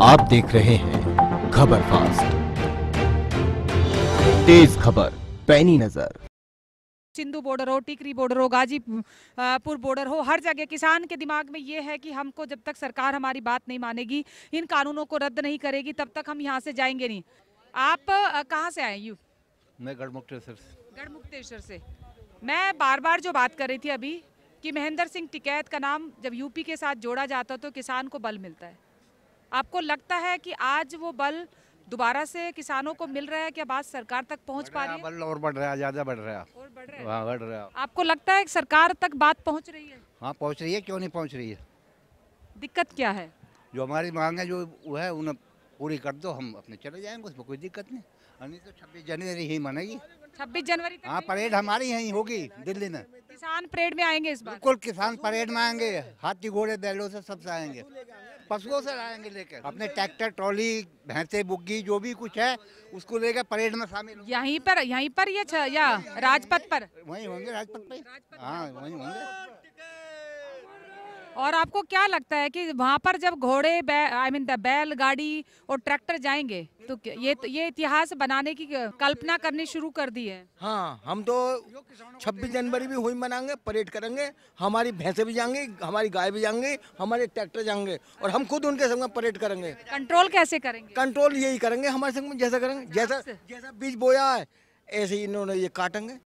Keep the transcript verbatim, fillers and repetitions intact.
आप देख रहे हैं खबर फास्ट, तेज खबर, पैनी नजर। सिंधु बॉर्डर हो, टिकरी बॉर्डर हो, गाजीपुर बॉर्डर हो, हर जगह किसान के दिमाग में ये है कि हमको जब तक सरकार हमारी बात नहीं मानेगी, इन कानूनों को रद्द नहीं करेगी, तब तक हम यहाँ से जाएंगे नहीं। आप अ, कहाँ से आए? यू मैं गढ़मुक्तेश्वर से। गढ़मुक्तेश्वर से। मैं बार बार जो बात कर रही थी अभी कि महेंद्र सिंह टिकैत का नाम जब यूपी के साथ जोड़ा जाता तो किसान को बल मिलता है। आपको लगता है कि आज वो बल दोबारा से किसानों को मिल रहा है? क्या बात सरकार तक पहुंच पा रही है? बल और बढ़ रहा है, ज्यादा बढ़ रहा है और बढ़ रहा है? हाँ, बढ़ रहा है। आपको लगता है कि सरकार तक बात पहुंच रही है? हाँ पहुंच रही है, क्यों नहीं पहुंच रही है। दिक्कत क्या है? जो हमारी मांग है जो वो है उन्हें पूरी कर दो, हम अपने चले जाएंगे, उसमें कोई दिक्कत नहीं। नहीं तो छब्बीस जनवरी ही मनेगी। छब्बीस जनवरी तक? हाँ परेड हमारी यहीं होगी दिल्ली में। किसान परेड में आएंगे इस बार? बिल्कुल किसान परेड में आएंगे, हाथी घोड़े बैलों से सबसे आएंगे, पशुओं से आएंगे लेकर अपने ट्रैक्टर ट्रॉली भैंसे बुग्गी जो भी कुछ है उसको लेकर परेड में शामिल होंगे। यहीं पर यहीं पर ये छ- या राजपथ पर? वहीं होंगे राजपथ पे। हाँ वहीं होंगे। और आपको क्या लगता है कि वहाँ पर जब घोड़े आई मीन बैल गाड़ी और ट्रैक्टर जाएंगे तो क्या- ये ये इतिहास बनाने की कल्पना करनी शुरू कर दी है? हाँ, हम तो छब्बीस जनवरी भी हुई मनाएंगे, परेड करेंगे, हमारी भैंसें भी जाएंगी, हमारी गाय भी जाएंगी, हमारे ट्रैक्टर जाएंगे और हम खुद उनके संग में परेड करेंगे। कंट्रोल कैसे करेंगे? कंट्रोल यही करेंगे हमारे संग में, जैसा करेंगे, जैसा जैसा बीज बोया है ऐसे ही इन्होंने ये काटेंगे।